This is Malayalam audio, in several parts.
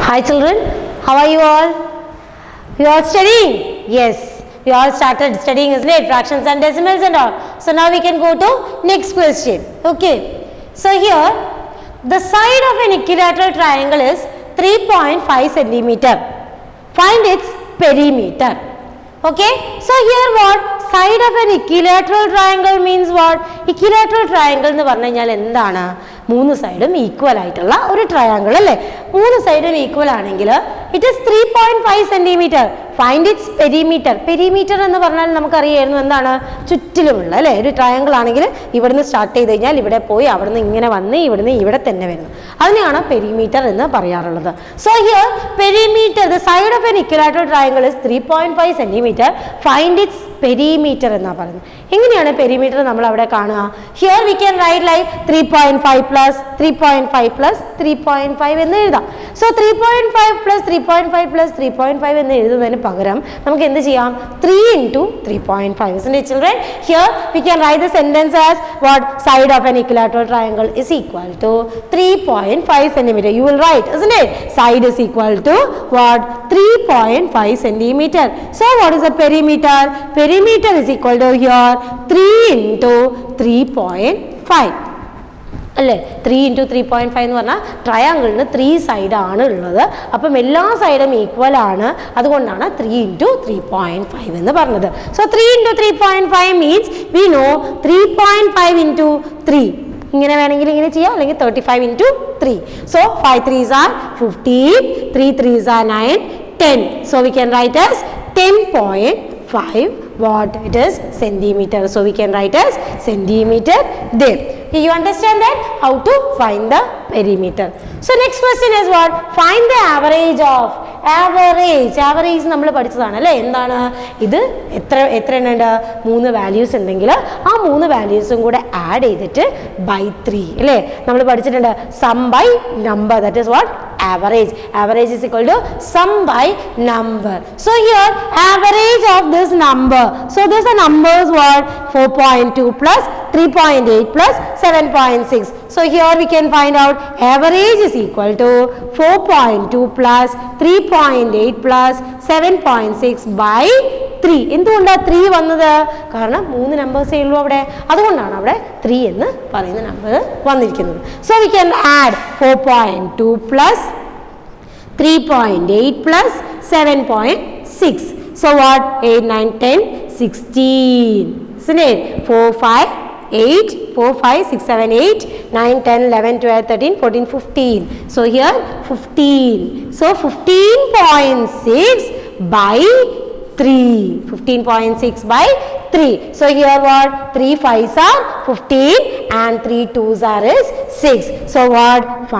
Hi children, how are you all? You all studying? Yes, we all started studying, isn't it? Fractions and decimals and all. So now we can go to next question. Okay. So here, the side of an equilateral triangle is 3.5 centimeter. Find its perimeter. Okay. So here what? Side of an equilateral triangle means what? Equilateral triangle എന്ന് പറഞ്ഞു കഴിഞ്ഞാൽ എന്താണ്? മൂന്ന് സൈഡും ഈക്വൽ ആയിട്ടുള്ള ഒരു ട്രയാങ്കിൾ അല്ലേ? മൂന്ന് സൈഡും ഈക്വൽ ആണെങ്കിൽ it is 3.5 centimetre. Find its perimeter. Perimeter എന്ന് പറഞ്ഞാൽ നമുക്കറിയായിരുന്നു എന്താണ്? ചുറ്റിലുമുള്ള അല്ലേ? ഒരു ട്രയാങ്കിൾ ആണെങ്കിൽ ഇവിടുന്ന് സ്റ്റാർട്ട് ചെയ്ത് കഴിഞ്ഞാൽ ഇവിടെ പോയി അവിടുന്ന് ഇങ്ങനെ വന്ന് ഇവിടുന്ന് ഇവിടെ തന്നെ വരുന്നു. അതിനെയാണ് പെരിമീറ്റർ എന്ന് പറയാറുള്ളത്. So here perimeter, the side of an equilateral triangle is 3.5 centimetre. Find its perimeter എന്നാ പറയുന്നത്. എങ്ങനെയാണ് പെരിമീറ്റർ നമ്മൾ അവിടെ കാണുക? Here we can write like 3.5 plus 3.5 plus 3.5 എന്ന് എഴുതാം. സോ 3.5 പ്ലസ് 3.5 പ്ലസ് 3.5 എന്ന് എഴുതുന്നതിന് പകരം നമുക്ക് എന്ത് ചെയ്യാം? 3 into 3.5. Isn't it, children? Here we can write the sentence as what? Side of an equilateral triangle is equal to 3.5 centimeter. You will write, isn't it? Side is equal to what? 3.5 centimeter. So what is the perimeter? Perimeter is equal to here 3 into 3.5. അല്ലേ? 3 into 3.5 എന്ന് പറഞ്ഞാൽ ട്രയാങ്കിളിന് 3 സൈഡാണ് ഉള്ളത്. അപ്പം എല്ലാ സൈഡും ഈക്വൽ ആണ്. അതുകൊണ്ടാണ് 3 into 3.5 എന്ന് പറഞ്ഞത്. So 3 into 3.5 means we know 3.5 into 3. ഇങ്ങനെ വേണമെങ്കിൽ ഇങ്ങനെ ചെയ്യാം, അല്ലെങ്കിൽ 35 into 3. So 5 3s are 15, 3 3s are 9, 10. So we can write as 10.5 what it is centimeter. So we can write as centimeter there. You understand that how to find the perimeter. So next question is what? Find the average of. Average നമ്മൾ പഠിച്ചതാണ് അല്ലേ? എന്താണ് ഇത്? എത്ര എണ്ണുണ്ട്? 3 വാല്യൂസ് ഉണ്ടെങ്കിൽ ആ 3 വാല്യൂസും കൂടെ ആഡ് ചെയ്തിട്ട് ബൈ 3 അല്ലേ? നമ്മൾ പഠിച്ചിട്ടുണ്ട് sum by number. That is what? Average. Average is equal to sum by number. So here average of this number. So this numbers what? 4.2 plus 3.8 plus 7.6. So here we can find out average is equal to 4.2 plus 3.8 plus 7.6 by 3. എന്തുകൊണ്ടാണ് 3 വന്നത്? കാരണം 3 നമ്പേഴ്സേ ഉള്ളൂ അവിടെ. അതുകൊണ്ടാണ് അവിടെ 3 എന്ന് പറയുന്ന നമ്പർ വന്നിരിക്കുന്നത്. So we can add 4.2 plus 3.8 plus 7.6. So what? 8, 9, 10, 16. Isn't it? 4, 5, 8, 4, 5, 6, 7, 8, 9, 10, 11, 12, 13, 14, 15. So here 15. So 15.6 by 3. 15.6 by 3. So here what? 3 5s are 15 and 3 2s are is 6. So what?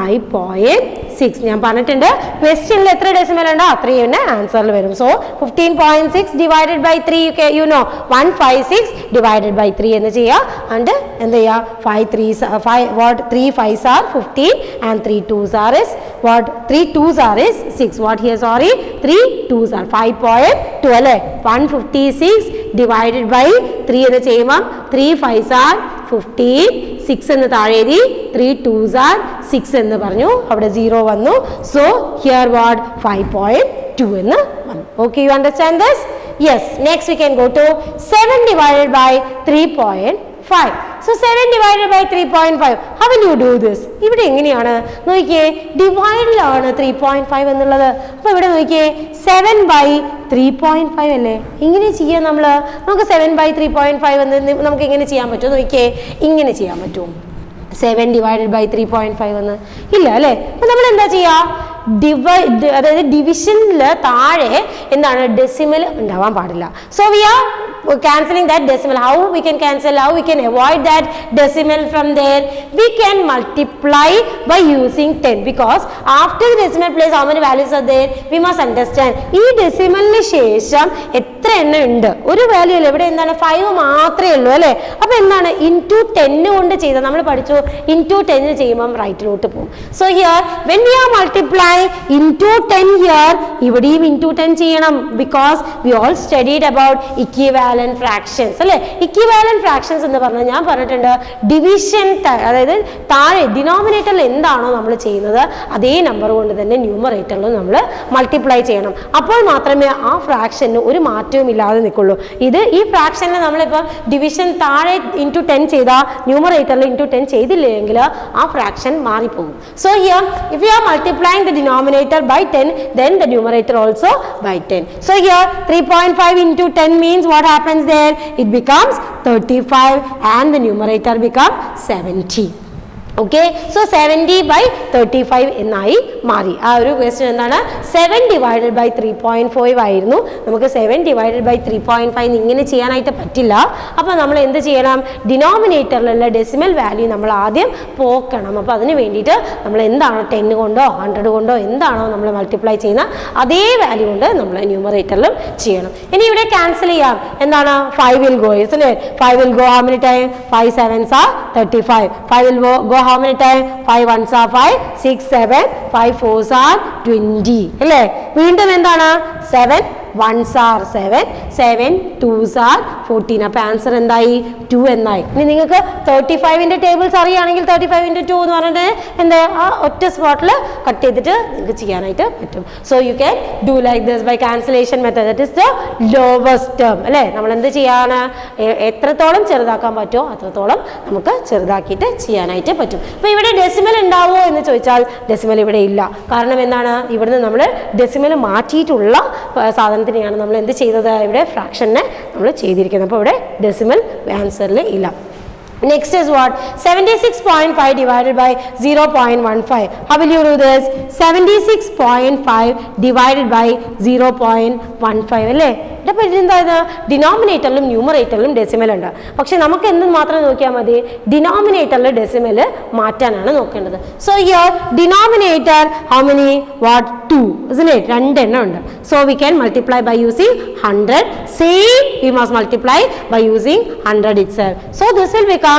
5.6. ഞാൻ പറഞ്ഞിട്ടുണ്ട് ക്വസ്റ്റ്യനിൽ എത്ര ഡെസിമൽ ഉണ്ടോ അത്രയും ആൻസറിൽ വരും. So 15.6 divided by 3 you know 156 divided by 3 എന്ന് ചെയ്യുക. and എന്ത് ചെയ്യുക? 5 3s what? 3 5s are 15 and 3 2s are is what? 3 2s are is 6. what here? Sorry, 3 2s are 5.2 അല്ലേ? 156 ഡിവൈഡഡ് ബൈ 3 എന്ന് ചെയ്യുമ്പോൾ 3 5s are 15, 6 എന്ന് താഴെ എഴുതി, 3 2s are 6 എന്ന് പറഞ്ഞു, അവിടെ 0 വന്നു. So here what? 5.2 എന്ന് വന്നു. Okay, you understand this? Yes. Next we can go to 7 divided by 3.5. So 7 divided by 3.5. How will you do this? ഇവിടെ എങ്ങനെയാണ് നോക്കിയേ? ഡിവൈഡിലാണ് 3.5 എന്നുള്ളത്. അപ്പോൾ ഇവിടെ നോക്കിയേ 7 by 3.5 അല്ലേ? ഇങ്ങനെ ചെയ്യാം നമ്മൾ. നമുക്ക് 7 by 3.5 എന്ന് നമുക്ക് എങ്ങനെ ചെയ്യാൻ പറ്റുമോ നോക്കിയേ? ഇങ്ങനെ ചെയ്യാൻ പറ്റുമോ? 7 divided by 3.5 എന്ന് ഇല്ല അല്ലേ? അപ്പോൾ നമ്മൾ എന്താ ചെയ്യുക? അതായത് ഡിവിഷനിൽ താഴെ എന്താണ്? ഡെസിമൽ ഉണ്ടാവാൻ പാടില്ല. So we are cancelling that decimal. How we can cancel? How we can avoid that decimal from there? We can multiply by using 10, because after the decimal place how many values are there? We must understand. ഈ ഡെസിമലിന് ശേഷം എത്ര എണ്ണം ഉണ്ട്? ഒരു വാല്യൂ അല്ലേ? ഇവിടെ എന്താണ്? 5 മാത്രമേ ഉള്ളൂ അല്ലേ? അപ്പോൾ എന്താണ്? ഇൻറ്റു 10 കൊണ്ട് ചെയ്താൽ നമ്മൾ പഠിച്ചു ഇൻറ്റു 10 ചെയ്യുമ്പം റൈറ്റിലോട്ട് പോകും. So here when we are multiply into 10 here ഇവിടെയും ഇൻറ്റു 10 ചെയ്യണം, because we all studied about equivalence equivalent fractions അല്ലേ. ഇക്വിവാലന്റ് ഫ്രാക്ഷൻസ് എന്ന് പറഞ്ഞാൽ ഞാൻ പറഞ്ഞിട്ടുണ്ട് ഡിവിഷൻ, അതായത് താഴെ ഡിനോമിനേറ്ററിൽ എന്താണോ നമ്മൾ ചെയ്യുന്നത് അതേ നമ്പർ കൊണ്ട് തന്നെ ന്യൂമറേറ്ററിലും നമ്മൾ മൾട്ടിപ്ലൈ ചെയ്യണം. അപ്പോൾ മാത്രമേ ആ ഫ്രാക്ഷന് ഒരു മാറ്റവും ഇല്ലാതെ നിൽക്കുള്ളൂ. ഈ ഫ്രാക്ഷനിൽ നമ്മളിപ്പോൾ ഡിവിഷൻ താഴെ ഇൻറ്റു 10 ചെയ്താൽ ന്യൂമറേറ്ററിൽ ഇൻറ്റു 10 ചെയ്തില്ലെങ്കിൽ ആ ഫ്രാക്ഷൻ മാറിപ്പോകും. So here if you are multiplying the denominator by 10 then the numerator also by 10. So here 3.5 into 10 means what happens there? It becomes 35 and the numerator becomes 70. Okay, so 70 by 35 എന്നായി മാറി. ആ ഒരു ക്വസ്റ്റ്യൻ എന്താണ്? 7 divided by 3.5 ആയിരുന്നു. നമുക്ക് 7 divided by 3.5 ഇങ്ങനെ ചെയ്യാനായിട്ട് പറ്റില്ല. അപ്പോൾ നമ്മൾ എന്ത് ചെയ്യണം? ഡിനോമിനേറ്ററിലുള്ള ഡെസിമൽ വാല്യൂ നമ്മൾ ആദ്യം പോക്കണം. അപ്പോൾ അതിന് വേണ്ടിയിട്ട് നമ്മൾ എന്താണോ 10 കൊണ്ടോ 100 കൊണ്ടോ എന്താണോ നമ്മൾ മൾട്ടിപ്ലൈ ചെയ്യുന്ന അതേ വാല്യൂ കൊണ്ട് നമ്മൾ ന്യൂമറേറ്ററിലും ചെയ്യണം. ഇനി ഇവിടെ ക്യാൻസൽ ചെയ്യാം. എന്താണ്? 5 will go, isn't it? 5 will go how many times? 5 sevens are 35. 5 will go how many times? 5 ones are 5, 6 7, 5 fours are 20 അല്ലേ. വീണ്ടും എന്താണ്? 7 ones are 7, 7 twos are 14. അപ്പോൾ ആൻസർ എന്തായി? 2 എന്നായി. ഇനി നിങ്ങൾക്ക് 35ന്റെ ടേബിൾസ് അറിയുകയാണെങ്കിൽ 35 into 2 എന്ന് പറഞ്ഞിട്ട് എന്താ ആ ഒറ്റ സ്പോട്ടിൽ കട്ട് ചെയ്തിട്ട് നിങ്ങൾക്ക് ചെയ്യാനായിട്ട് പറ്റും. So you can do like this by cancellation method. That is the lowest term അല്ലേ. നമ്മൾ എന്ത് ചെയ്യാണ്? എത്രത്തോളം ചെറുതാക്കാൻ പറ്റുമോ അത്രത്തോളം നമുക്ക് ചെറുതാക്കിയിട്ട് ചെയ്യാനായിട്ട് പറ്റും. അപ്പോൾ ഇവിടെ ഡെസിമൽ ഉണ്ടാവുമോ എന്ന് ചോദിച്ചാൽ ഡെസിമൽ ഇവിടെ ഇല്ല. കാരണം എന്താണ്? ഇവിടുന്ന് നമ്മൾ ഡെസിമൽ മാറ്റിയിട്ടുള്ള സാധനത്തിനെയാണ് നമ്മൾ എന്ത് ചെയ്തത്? ഇവിടെ ഫ്രാക്ഷനെ നമ്മൾ ചെയ്തിരിക്കുന്നത്. അപ്പോൾ ഇവിടെ ഡെസിമൽ ആൻസറിൽ ഇല്ല. Next is what? 76.5 divided by 0.15. How will you do this? 76.5 divided by 0.15 അല്ലേ. അപ്പോൾ ഇതെന്തായത്? ഡിനോമിനേറ്ററിലും ന്യൂമറേറ്ററിലും ഡെസിമൽ ഉണ്ട്. പക്ഷെ നമുക്ക് എന്ത് മാത്രം നോക്കിയാൽ മതി? ഡിനോമിനേറ്ററിൽ ഡെസിമൽ മാറ്റാനാണ് നോക്കേണ്ടത്. So here denominator how many? What? 2, isn't it? 2 എണ്ണം ഉണ്ട്. So we can multiply by using 100. Same we must multiply by using 100 itself. So this will become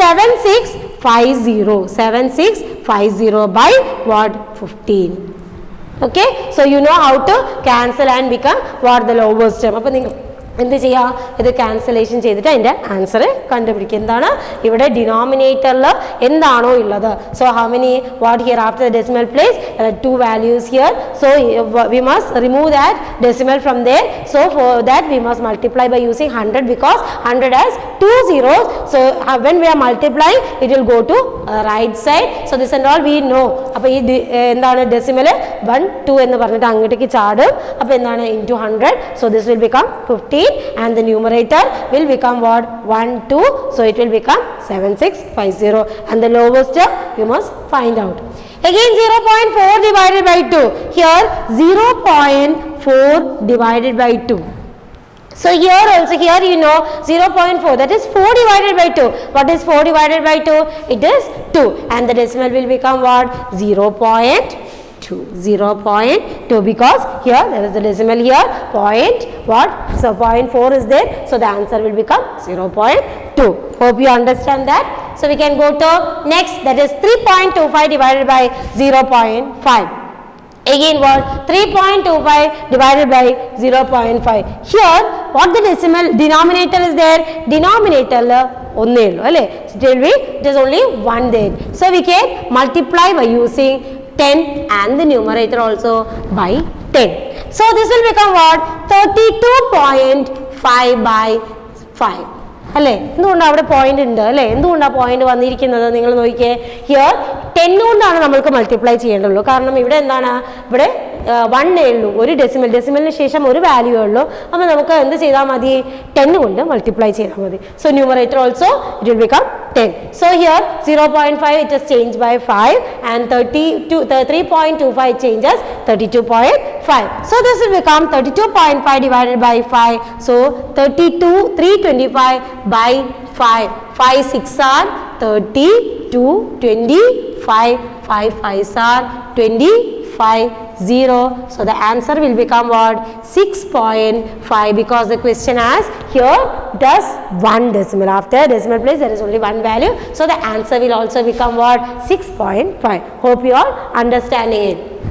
7650. 7650 by what? 15. Okay, so you know how to cancel and become what? The lowest term. അപ്പോൾ നിങ്ങൾ എന്ത് ചെയ്യുക? ഇത് ക്യാൻസലേഷൻ ചെയ്തിട്ട് അതിൻ്റെ ആൻസർ കണ്ടുപിടിക്കുക. എന്താണ് ഇവിടെ ഡിനോമിനേറ്ററിൽ എന്താണോ ഉള്ളത്? So how many? What here after the decimal place 2 values here. So we must remove that decimal from there. So for that we must multiply by using 100 because 100 has 2 zeros. So when we are multiplying it will go to right side. So this and all we know. അപ്പോൾ ഈ എന്താണ്? ഡെസിമൽ 1 2 എന്ന് പറഞ്ഞിട്ട് അങ്ങോട്ടേക്ക് ചാടും. അപ്പോൾ എന്താണ്? into 100. So this will become 15 and the numerator will become what? 1 2. So it will become 7650 and the lowest term you must find out. Again 0.4 divided by 2. Here 0.4 divided by 2. So here also, here you know 0.4, that is 4 divided by 2. What is 4 divided by 2? It is 2 and the decimal will become what? 0.2. 0.2 because here there is the decimal here point what? So 0.4 is there. So the answer will become 0.2. Hope you understand that. So we can go to next, that is 3.25 divided by 0.5. Again what? 3.25 divided by 0.5. Here what the decimal denominator is there? Denominator onne ullu alle. It is only 1 there. So we can multiply by using 10 and the numerator also by 10. So this will become what? 32.5 by 5. അല്ലേ? എന്തുകൊണ്ട് അവിടെ പോയിന്റ് ഉണ്ട് അല്ലേ? എന്തുകൊണ്ടാണ് പോയിന്റ് വന്നിരിക്കുന്നത്? നിങ്ങൾ നോക്കിയേ. ഹിയർ 10 കൊണ്ടാണ് നമ്മൾക്ക് മൾട്ടിപ്ലൈ ചെയ്യേണ്ടുള്ളൂ. കാരണം ഇവിടെ എന്താണ്? ഇവിടെ 1 ഉള്ളൂ. ഒരു ഡെസിമലിന് ശേഷം ഒരു വാല്യൂ ഉള്ളൂ. അപ്പോൾ നമുക്ക് എന്ത് ചെയ്താൽ മതി? 10 കൊണ്ട് മൾട്ടിപ്ലൈ ചെയ്താൽ മതി. So numerator also it will become 10. So here 0.5 it is changed by 5 and 3.25 changes 32.5. So this will become 32.5 divided by 5. So 325 by 5. 5 6 are 30, 2 25, 5 5s are 25, 0. So the answer will become what? 6.5 because the question asks here does 1 decimal. After decimal place there is only 1 value. So the answer will also become what? 6.5. Hope you are understanding it.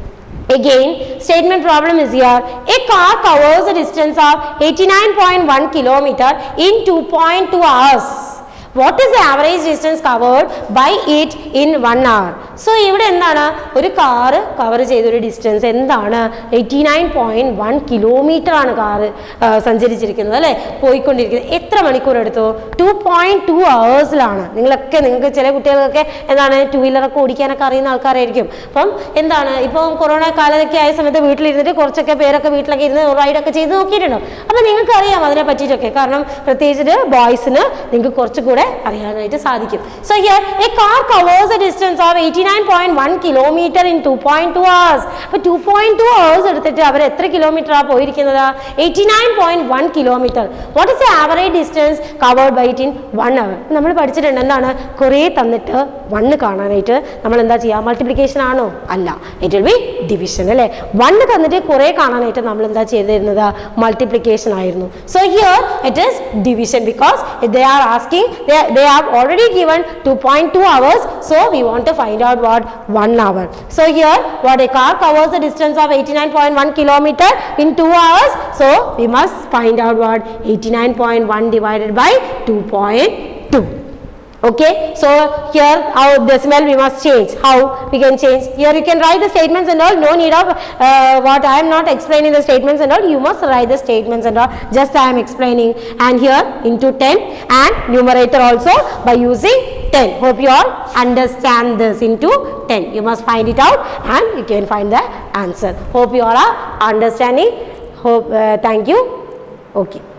Again, statement problem is here. A car covers a distance of 89.1 kilometer in 2.2 hours. What is the average distance covered by it in 1 hour? So, ഇവിടെ എന്താണ് ഒരു കാർ കവർ ചെയ്തൊരു ഡിസ്റ്റൻസ് എന്താണ് 89.1 കിലോമീറ്റർ ആണ് കാർ സഞ്ചരിച്ചിരിക്കുന്നത് അല്ലേ പോയിക്കൊണ്ടിരിക്കുന്നത് എത്ര മണിക്കൂർ എടുത്തു 2.2 ഹവേഴ്സിലാണ് നിങ്ങൾക്ക് ചില കുട്ടികൾക്കൊക്കെ എന്താണ് ടൂ വീലറൊക്കെ ഓടിക്കാനൊക്കെ അറിയുന്ന ആൾക്കാരായിരിക്കും അപ്പം എന്താണ് ഇപ്പം കൊറോണ കാലത്തൊക്കെ ആയ സമയത്ത് വീട്ടിലിരുന്നിട്ട് കുറച്ചൊക്കെ പേരൊക്കെ വീട്ടിലൊക്കെ ഇരുന്ന് റൈഡൊക്കെ ചെയ്ത് നോക്കിയിട്ടുണ്ടോ അപ്പം നിങ്ങൾക്ക് അറിയാം അതിനെ പറ്റിയിട്ടൊക്കെ കാരണം പ്രത്യേകിച്ചിട്ട് ബോയ്സിന് നിങ്ങൾക്ക് കുറച്ചുകൂടെ അറിയാനായിട്ട് സാധിക്കും so here a car covers a distance of 89.1 kilometre in 2.2 hours. അപ്പോൾ 2.2 hours എടുത്തിട്ട് അവർ എത്ര കിലോമീറ്ററാണ് പോയിരിക്കുന്നത് 89.1 kilometre. What is the average distance covered by it in 1 hour? നമ്മൾ പഠിച്ചിട്ടുണ്ട് എന്താണ് കുറേ തന്നിട്ട് 1 കാണാനായിട്ട് നമ്മൾ എന്താ ചെയ്യുക മൾട്ടിപ്ലിക്കേഷൻ ആണോ അല്ല ഇറ്റ് വിൽ ബി ഡിവിഷൻ അല്ലേ 1 തന്നിട്ട് കുറേ കാണാനായിട്ട് നമ്മൾ എന്താ ചെയ്തിരുന്നത് മൾട്ടിപ്ലിക്കേഷൻ ആയിരുന്നു. So here it is division because they are asking they have already given 2.2 hours, so we want to find out what 1 hour. So here what a car covers the distance of 89.1 kilometer in 2 hours, so we must find out what 89.1 divided by 2.2. Okay, so here our decimal we must change. How we can change? Here you can write the statements and all. No need of what I am not explaining the statements and all. You must write the statements and all. Just I am explaining. And here into 10 and numerator also by using 10. Hope you all understand this into 10. You must find it out and you can find the answer. Hope you all are understanding. Hope. Thank you. Okay.